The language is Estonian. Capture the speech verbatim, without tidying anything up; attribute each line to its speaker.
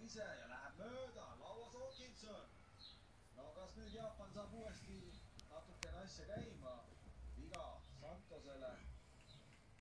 Speaker 1: ise ja läheb mööda, lauas Hawkinson. no kas nüüd Jaapan saab uuesti